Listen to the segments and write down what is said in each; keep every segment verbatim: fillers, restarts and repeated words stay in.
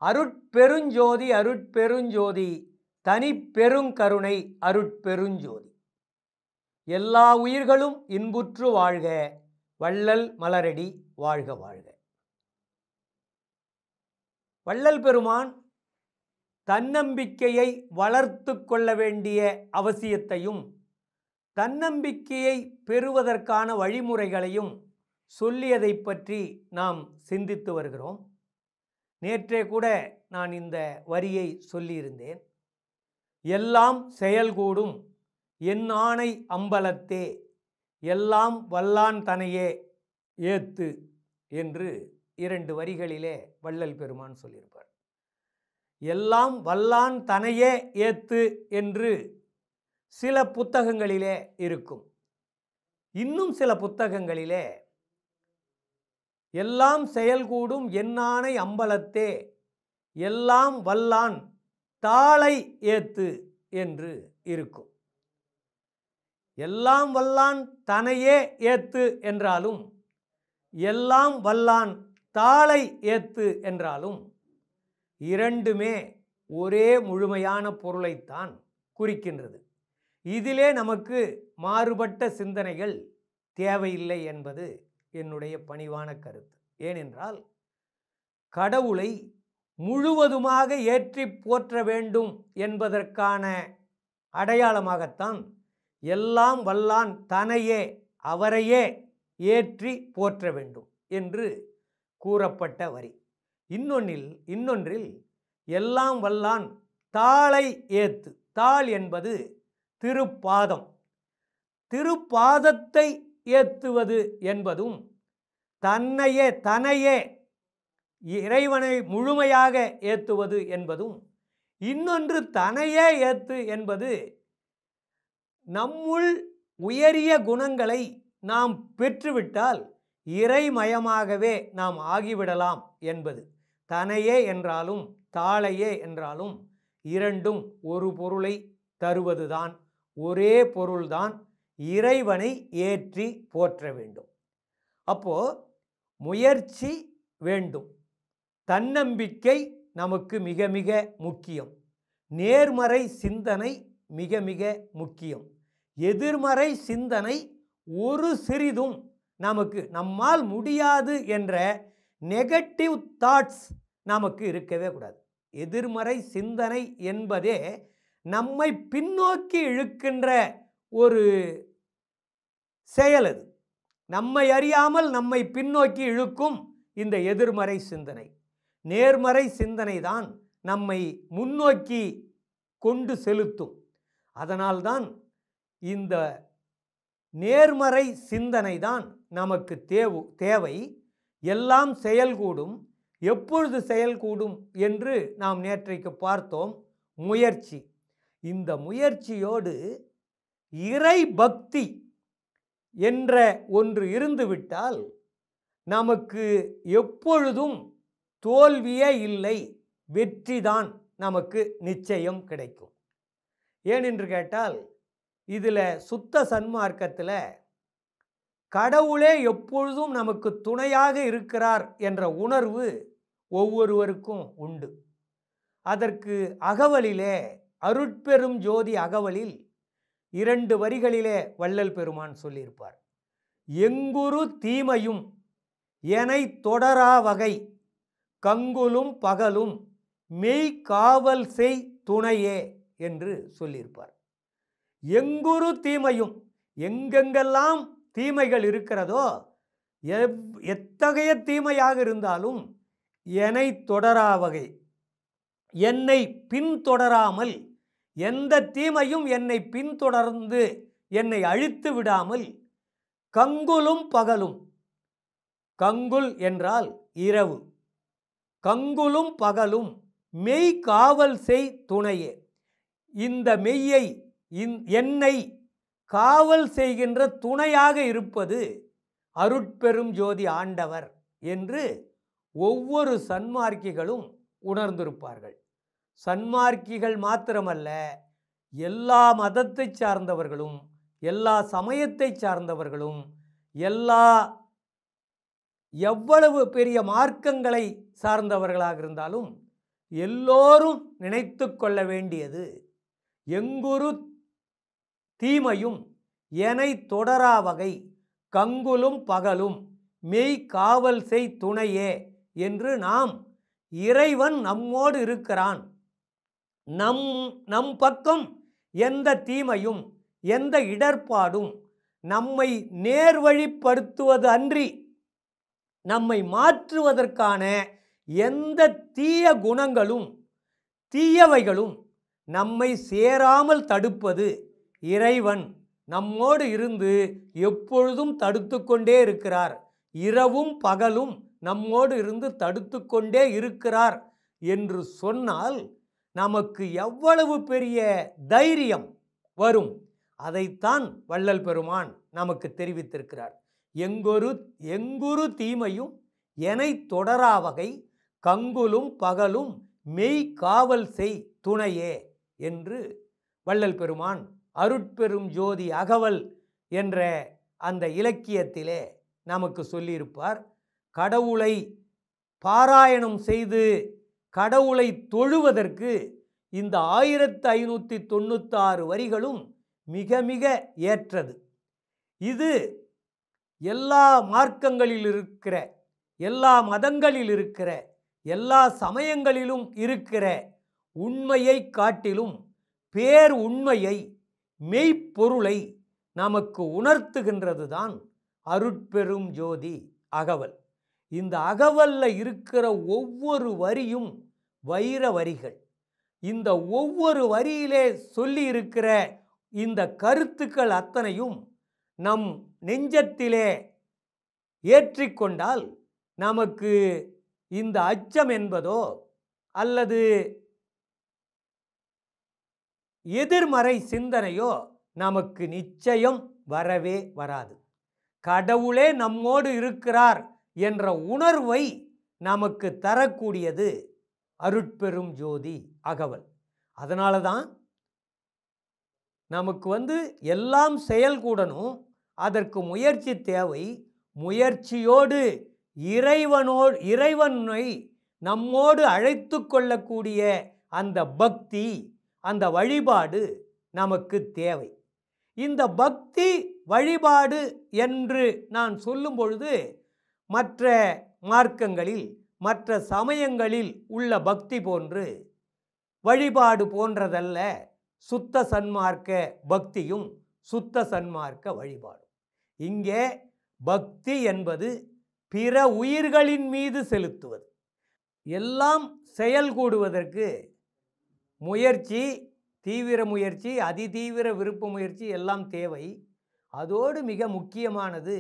அருட்பெருஞ்சோதி அருட்பெருஞ்சோதி தனி பெருங்கருணை அருட்பெருஞ்சோதி. எல்லா உயிர்களும் இன்புற்று வாழ்க, வள்ளல் மலரடி வாழ்க வாழ்க. வள்ளல் பெருமான் தன்னம்பிக்கையை வளர்த்து கொள்ள வேண்டிய அவசியத்தையும் தன்னம்பிக்கையை பெறுவதற்கான வழிமுறைகளையும் சொல்லியதை பற்றி நாம் சிந்தித்து வருகிறோம். நேற்றே கூட நான் இந்த வரியை சொல்லியிருந்தேன். எல்லாம் செயல்கூடும் என் ஆணை அம்பலத்தே, எல்லாம் வல்லான் தனையே ஏத்து என்று இரண்டு வரிகளிலே வள்ளல் பெருமான் சொல்லியிருப்பார். எல்லாம் வல்லான் தனையே ஏத்து என்று சில புத்தகங்களிலே இருக்கும். இன்னும் சில புத்தகங்களிலே எல்லாம் செயல்கூடும் என்னானை அம்பலத்தே, எல்லாம் வல்லான் தாளை ஏத்து என்று இருக்கும். எல்லாம் வல்லான் தனையே ஏத்து என்றாலும் எல்லாம் வல்லான் தாளை ஏத்து என்றாலும் இரண்டுமே ஒரே முழுமையான பொருளைத்தான் குறிக்கின்றது. இதிலே நமக்கு மாறுபட்ட சிந்தனைகள் தேவையில்லை என்பது என்னுடைய பணிவான கருத்து. ஏனென்றால் கடவுளை முழுவதுமாக ஏற்றி போற்ற வேண்டும் என்பதற்கான அடையாளமாகத்தான் எல்லாம் வல்லான் தனையே, அவரையே ஏற்றி போற்ற வேண்டும் என்று கூறப்பட்ட வரி. இன்னொன்றில் இன்னொன்றில் எல்லாம் வல்லான் தாளை ஏத்து, தாள் என்பது திருப்பாதம், திருப்பாதத்தை ஏத்துவது என்பதும் தன்னையே தனையே இறைவனை முழுமையாக ஏத்துவது என்பதும், இன்னொன்று தனையே ஏத்து என்பது நம்முள் உயரிய குணங்களை நாம் பெற்றுவிட்டால் இறைமயமாகவே நாம் ஆகிவிடலாம் என்பது. தனையே என்றாலும் தாளையே என்றாலும் இரண்டும் ஒரு பொருளை தருவதுதான், ஒரே பொருள்தான். இறைவனை ஏற்றி போற்ற வேண்டும். அப்போ முயற்சி வேண்டும், தன்னம்பிக்கை நமக்கு மிக மிக முக்கியம், நேர்மறை சிந்தனை மிக மிக முக்கியம். எதிர்மறை சிந்தனை ஒரு சிறிதும் நமக்கு நம்மால் முடியாது என்ற நெகட்டிவ் தாட்ஸ் நமக்கு இருக்கவே கூடாது. எதிர்மறை சிந்தனை என்பதே நம்மை பின்னோக்கி இழுக்கின்ற ஒரு செயல். அது நம்மை அறியாமல் நம்மை பின்னோக்கி இழுக்கும் இந்த எதிர்மறை சிந்தனை. நேர்மறை சிந்தனை தான் நம்மை முன்னோக்கி கொண்டு செலுத்தும். அதனால்தான் இந்த நேர்மறை சிந்தனை தான் நமக்கு தேவு தேவை. எல்லாம் செயல்கூடும், எப்பொழுது செயல்கூடும் என்று நாம் நேற்றைக்கு பார்த்தோம். முயற்சி. இந்த முயற்சியோடு இறை பக்தி என்ற ஒன்று இருந்துவிட்டால் நமக்கு எப்பொழுதும் தோல்வியே இல்லை, வெற்றிதான் நமக்கு நிச்சயம் கிடைக்கும். ஏனென்று கேட்டால் இதில் சுத்த சன்மார்க்கத்தில் கடவுளே எப்பொழுதும் நமக்கு துணையாக இருக்கிறார் என்ற உணர்வு ஒவ்வொருவருக்கும் உண்டு. அதற்கு அகவலிலே, அருட்பெரும் ஜோதி அகவலில் இரண்டு வரிகளிலே வள்ளல் பெருமான் சொல்லியிருப்பார். எங்குரு தீமையும் எனை தொடரா வகை, கங்குலும் பகலும் மெய் காவல் செய் துணையே என்று சொல்லியிருப்பார். எங்குரு தீமையும், எங்கெங்கெல்லாம் தீமைகள் இருக்கிறதோ, எவ் எத்தகைய தீமையாக இருந்தாலும் என்னை தொடரா வகை, என்னை பின்தொடராமல், எந்த தீமையும் என்னை பின்தொடர்ந்து என்னை அழித்து விடாமல், கங்குலும் பகலும், கங்குல் என்றால் இரவு, கங்குலும் பகலும் மெய் காவல் செய் துணையே, இந்த மெய்யை என்னை காவல் செய்கின்ற துணையாக இருப்பது அருட்பெரும் ஜோதி ஆண்டவர் என்று ஒவ்வொரு சன்மார்க்கிகளும் உணர்ந்திருப்பார்கள். சன்மார்க்கிகள் மாத்திரமல்ல, எல்லா மதத்தை சார்ந்தவர்களும், எல்லா சமயத்தை சார்ந்தவர்களும், எல்லா எவ்வளவு பெரிய மார்க்கங்களை சார்ந்தவர்களாக இருந்தாலும் எல்லோரும் நினைத்து கொள்ள வேண்டியது, எங்குரு தீமையும் எனை தொடரா வகை கங்குலும் பகலும் மெய் காவல் செய் துணையே என்று நாம் இறைவன் நம்மோடு இருக்கிறான். நம் நம் பக்கம் எந்த தீமையும் எந்த இடர்பாடும் நம்மை நேர்வழிப்படுத்துவது அன்றி நம்மை மாற்றுவதற்கான எந்த தீய குணங்களும் தீயவைகளும் நம்மை சேராமல் தடுப்பது இறைவன் நம்மோடு இருந்து எப்பொழுதும் தடுத்து கொண்டே இருக்கிறார். இரவும் பகலும் நம்மோடு இருந்து தடுத்து கொண்டே இருக்கிறார் என்று சொன்னால் நமக்கு எவ்வளவு பெரிய தைரியம் வரும். அதைத்தான் வள்ளல் பெருமான் நமக்கு தெரிவித்திருக்கிறார். எங்கொரு எங்குரு தீமையும் எனை தொடரா வகை கங்குலும் பகலும் மெய் காவல் செய் துணையே என்று வள்ளல் பெருமான் அருட்பெரும் ஜோதி அகவல் என்ற அந்த இலக்கியத்திலே நமக்கு சொல்லியிருப்பார். கடவுளை பாராயணம் செய்து கடவுளை தொழுவதற்கு இந்த ஆயிரத்து ஐநூற்றி தொண்ணூத்தாறு வரிகளும் மிக மிக ஏற்றது. இது எல்லா மார்க்கங்களில் இருக்கிற, எல்லா மதங்களில் இருக்கிற, எல்லா சமயங்களிலும் இருக்கிற உண்மையை காட்டிலும் பேர் உண்மையை மெய்ப்பொருளை நமக்கு உணர்த்துகின்றது தான் அருட்பெரும் ஜோதி அகவல். இந்த அகவல்ல இருக்கிற ஒவ்வொரு வரியும் வைர வரிகள். இந்த ஒவ்வொரு வரியிலே சொல்லி இருக்கிற இந்த கருத்துக்கள் அத்தனையும் நம் நெஞ்சத்திலே ஏற்றிக்கொண்டால் நமக்கு இந்த அச்சம் என்பதோ அல்லது எதிர்மறை சிந்தனையோ நமக்கு நிச்சயம் வரவே வராது. கடவுளே நம்மோடு இருக்கிறார் என்ற உணர்வை நமக்கு தரக்கூடியது அருட்பெரும் ஜோதி அகவல். அதனால தான் நமக்கு வந்து எல்லாம் செயல்கூடணும், அதற்கு முயற்சி தேவை. முயற்சியோடு இறைவனோடு இறைவனை நம்மோடு அழைத்து கொள்ளக்கூடிய அந்த பக்தி, அந்த வழிபாடு நமக்கு தேவை. இந்த பக்தி வழிபாடு என்று நான் சொல்லும் பொழுது மற்ற மார்க்கங்களில் மற்ற சமயங்களில் உள்ள பக்தி போன்று வழிபாடு போன்றதல்ல சுத்த சன்மார்க்க பக்தியும் சுத்த சன்மார்க்க வழிபாடும். இங்கே பக்தி என்பது பிற உயிர்களின் மீது செலுத்துவது. எல்லாம் செயல்கூடுவதற்கு முயற்சி, தீவிர முயற்சி, அதிதீவிர விருப்ப முயற்சி எல்லாம் தேவை. அதோடு மிக முக்கியமானது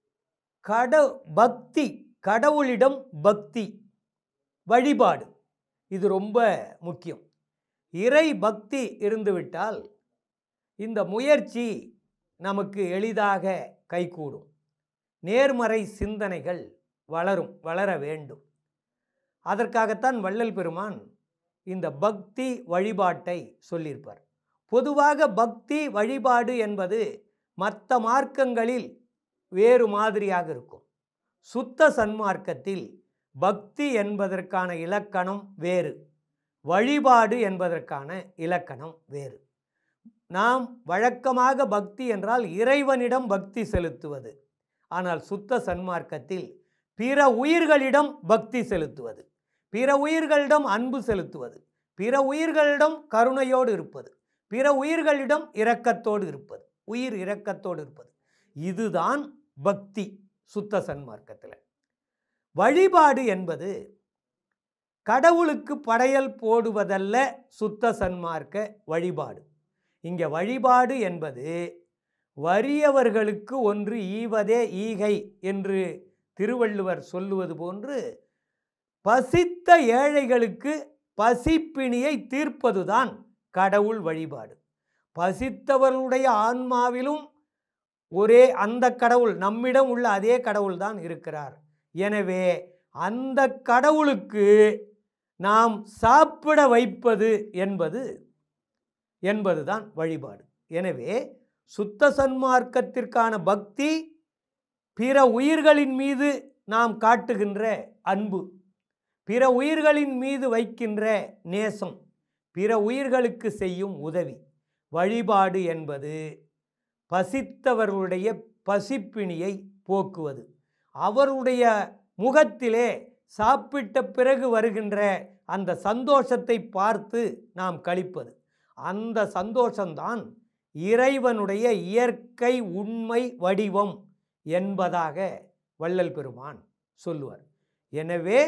கட பக்தி, கடவுளிடம் பக்தி வழிபாடு. இது ரொம்ப முக்கியம். இறை பக்தி இருந்துவிட்டால் இந்த முயற்சி நமக்கு எளிதாக கைகூடும். நேர்மறை சிந்தனைகள் வளரும், வளர வேண்டும். அதற்காகத்தான் வள்ளல் பெருமான் இந்த பக்தி வழிபாட்டை சொல்லியிருப்பார். பொதுவாக பக்தி வழிபாடு என்பது மற்ற மார்க்கங்களில் வேறு மாதிரியாக இருக்கும். சுத்த சன்மார்க்கத்தில் பக்தி என்பதற்கான இலக்கணம் வேறு, வழிபாடு என்பதற்கான இலக்கணம் வேறு. நாம் வழக்கமாக பக்தி என்றால் இறைவனிடம் பக்தி செலுத்துவது. ஆனால் சுத்த சன்மார்க்கத்தில் பிற உயிர்களிடம் பக்தி செலுத்துவது, பிற உயிர்களிடம் அன்பு செலுத்துவது, பிற உயிர்களிடம் கருணையோடு இருப்பது, பிற உயிர்களிடம் இரக்கத்தோடு இருப்பது, உயிர் இரக்கத்தோடு இருப்பது. இதுதான் பக்தி சுத்த சன்மார்க்கத்தில். வழிபாடு என்பது கடவுளுக்கு படையல் போடுவதல்ல சுத்த சன்மார்க்க வழிபாடு. இங்கே வழிபாடு என்பது வறியவர்களுக்கு ஒன்று ஈவதே ஈகை என்று திருவள்ளுவர் சொல்லுவது போன்று பசித்த ஏழைகளுக்கு பசிப்பிணியை தீர்ப்பதுதான் கடவுள் வழிபாடு. பசித்தவர்களுடைய ஆன்மாவிலும் ஒரே அந்த கடவுள், நம்மிடம் உள்ள அதே கடவுள் தான் இருக்கிறார். எனவே அந்த கடவுளுக்கு நாம் சாப்பிட வைப்பது என்பது என்பதுதான் வழிபாடு. எனவே சுத்த சன்மார்க்கத்திற்கான பக்தி பிற உயிர்களின் மீது நாம் காட்டுகின்ற அன்பு, பிற உயிர்களின் மீது வைக்கின்ற நேசம், பிற உயிர்களுக்கு செய்யும் உதவி. வழிபாடு என்பது பசித்தவர்களுடைய பசிப்பிணியை போக்குவது. அவருடைய முகத்திலே சாப்பிட்ட பிறகு வருகின்ற அந்த சந்தோஷத்தை பார்த்து நாம் கழிப்பது. அந்த சந்தோஷம்தான் இறைவனுடைய இயற்கை உண்மை வடிவம் என்பதாக வள்ளல் பெருமான் சொல்லுவார். எனவே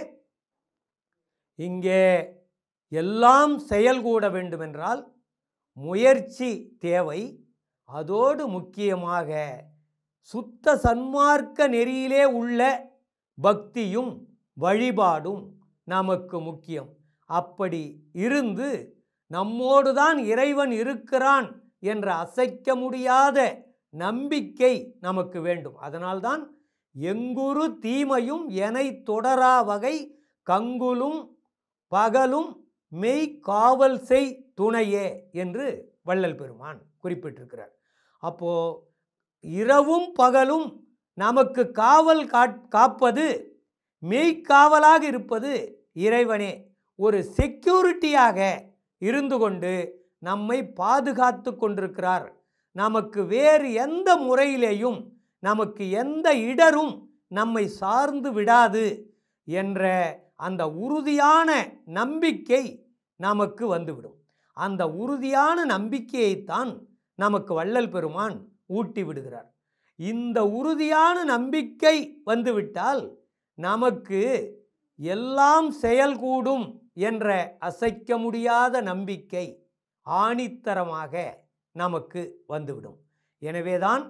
இங்கே எல்லாம் செயல்கூட வேண்டுமென்றால் முயற்சி தேவை. அதோடு முக்கியமாக சுத்த சன்மார்க்க நெறியிலே உள்ள பக்தியும் வழிபாடும் நமக்கு முக்கியம். அப்படி இருந்து நம்மோடுதான் இறைவன் இருக்கிறான் என்ற அசைக்க முடியாத நம்பிக்கை நமக்கு வேண்டும். அதனால்தான் எங்குரு தீமையும் எனை தொடரா வகை கங்குலும் பகலும் மெய் காவல் செய் துணையே என்று வள்ளல் பெருமான் குறிப்பிட்டிருக்கிறார். அப்போ இரவும் பகலும் நமக்கு காவல் காப்பது, மெய்க்காவலாக இருப்பது இறைவனே. ஒரு செக்யூரிட்டியாக இருந்து கொண்டு நம்மை பாதுகாத்து கொண்டிருக்கிறார். நமக்கு வேறு எந்த முறையிலேயும் நமக்கு எந்த இடரும் நம்மை சார்ந்து விடாது என்ற அந்த உறுதியான நம்பிக்கை நமக்கு வந்துவிடும். அந்த உறுதியான நம்பிக்கையைத்தான் நமக்கு வள்ளல் பெருமான் ஊட்டி விடுகிறார். இந்த உறுதியான நம்பிக்கை வந்துவிட்டால் நமக்கு எல்லாம் செயல்கூடும் என்ற அசைக்க முடியாத நம்பிக்கை ஆணித்தரமாக நமக்கு வந்துவிடும். எனவேதான்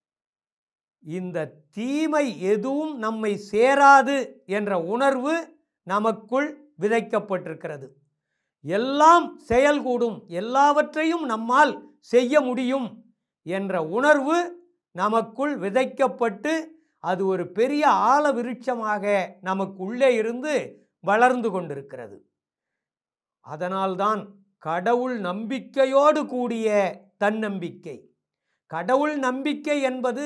இந்த தீமை எதுவும் நம்மை சேராது என்ற உணர்வு நமக்குள் விதைக்கப்பட்டிருக்கிறது. எல்லாம் செயல்கூடும், எல்லாவற்றையும் நம்மால் செய்ய முடியும் என்ற உணர்வு நமக்குள் விதைக்கப்பட்டு அது ஒரு பெரிய ஆல விருட்சமாக நமக்குள்ளே இருந்து வளர்ந்து கொண்டிருக்கிறது. அதனால்தான் கடவுள் நம்பிக்கையோடு கூடிய தன்னம்பிக்கை. கடவுள் நம்பிக்கை என்பது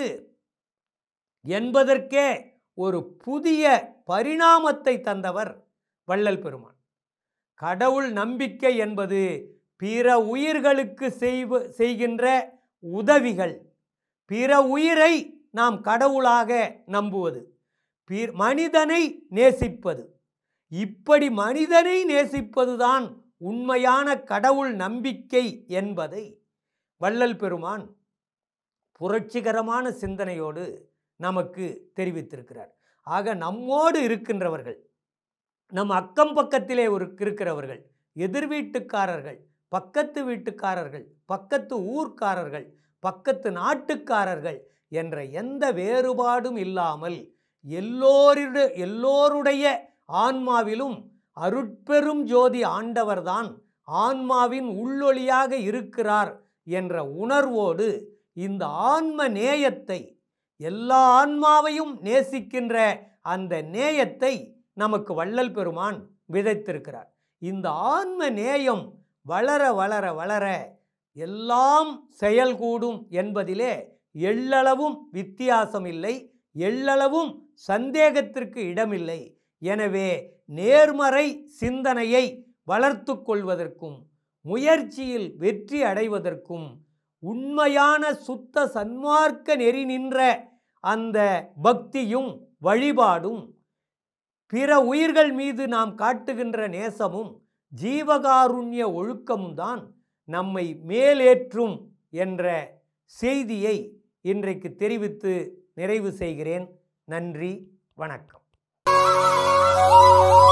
என்பதற்கே ஒரு புதிய பரிணாமத்தை தந்தவர் வள்ளல் பெருமான். கடவுள் நம்பிக்கை என்பது பிற உயிர்களுக்கு செய்வ செய்கின்ற உதவிகள், பிற உயிரை நாம் கடவுளாக நம்புவது, மனிதனை நேசிப்பது. இப்படி மனிதனை நேசிப்பதுதான் உண்மையான கடவுள் நம்பிக்கை என்பதை வள்ளல் பெருமான் புரட்சிகரமான சிந்தனையோடு நமக்கு தெரிவித்திருக்கிறார். ஆக நம்மோடு இருக்கின்றவர்கள், நம் அக்கம் பக்கத்திலே ஒரு இருக்கிறவர்கள், எதிர் வீட்டுக்காரர்கள், பக்கத்து வீட்டுக்காரர்கள், பக்கத்து ஊர்க்காரர்கள், பக்கத்து நாட்டுக்காரர்கள் என்ற எந்த வேறுபாடும் இல்லாமல் எல்லோருடைய எல்லோருடைய ஆன்மாவிலும் அருட்பெரும் ஜோதி ஆண்டவர்தான் ஆன்மாவின் உள்ளொளியாக இருக்கிறார் என்ற உணர்வோடு இந்த ஆன்ம நேயத்தை, எல்லா ஆன்மாவையும் நேசிக்கின்ற அந்த நேயத்தை நமக்கு வள்ளல் பெருமான் விதைத்திருக்கிறார். இந்த ஆன்ம நேயம் வளர வளர வளர எல்லாம் செயல்கூடும் என்பதிலே எள்ளளவும் வித்தியாசம் இல்லை, எள்ளளவும் சந்தேகத்திற்கு இடமில்லை. எனவே நேர்மறை சிந்தனையை வளர்த்து கொள்வதற்கும் முயற்சியில் வெற்றி அடைவதற்கும் உண்மையான சுத்த சன்மார்க்க நெறி நின்ற அந்த பக்தியும் வழிபாடும், பிற உயிர்கள் மீது நாம் காட்டுகின்ற நேசமும் ஜீவகாருண்ய ஒழுக்கமும் தான் நம்மை மேலேற்றும் என்ற செய்தியை இன்றைக்கு தெரிவித்து நிறைவு செய்கிறேன். நன்றி, வணக்கம்.